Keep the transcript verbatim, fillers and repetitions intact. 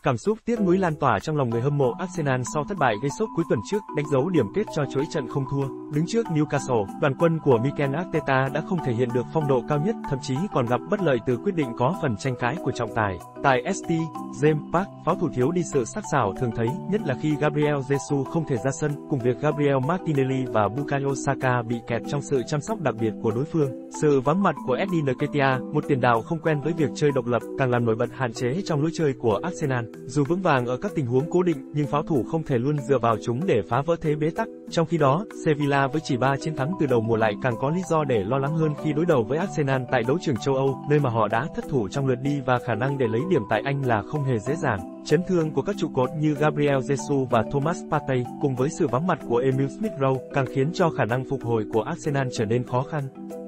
Cảm xúc tiếc nuối lan tỏa trong lòng người hâm mộ Arsenal sau thất bại gây sốc cuối tuần trước, đánh dấu điểm kết cho chuỗi trận không thua. Đứng trước Newcastle, đoàn quân của Mikel Arteta đã không thể hiện được phong độ cao nhất, thậm chí còn gặp bất lợi từ quyết định có phần tranh cãi của trọng tài. Tại ét tê James Park, pháo thủ thiếu đi sự sắc sảo thường thấy, nhất là khi Gabriel Jesus không thể ra sân, cùng việc Gabriel Martinelli và Bukayo Saka bị kẹt trong sự chăm sóc đặc biệt của đối phương. Sự vắng mặt của Eddie Nketiah, một tiền đạo không quen với việc chơi độc lập, càng làm nổi bật hạn chế trong lối chơi của Arsenal. Dù vững vàng ở các tình huống cố định, nhưng pháo thủ không thể luôn dựa vào chúng để phá vỡ thế bế tắc. Trong khi đó, Sevilla với chỉ ba chiến thắng từ đầu mùa lại càng có lý do để lo lắng hơn khi đối đầu với Arsenal tại đấu trường châu Âu, nơi mà họ đã thất thủ trong lượt đi và khả năng để lấy điểm tại Anh là không hề dễ dàng. Chấn thương của các trụ cột như Gabriel Jesus và Thomas Partey, cùng với sự vắng mặt của Emil Smith Rowe, càng khiến cho khả năng phục hồi của Arsenal trở nên khó khăn.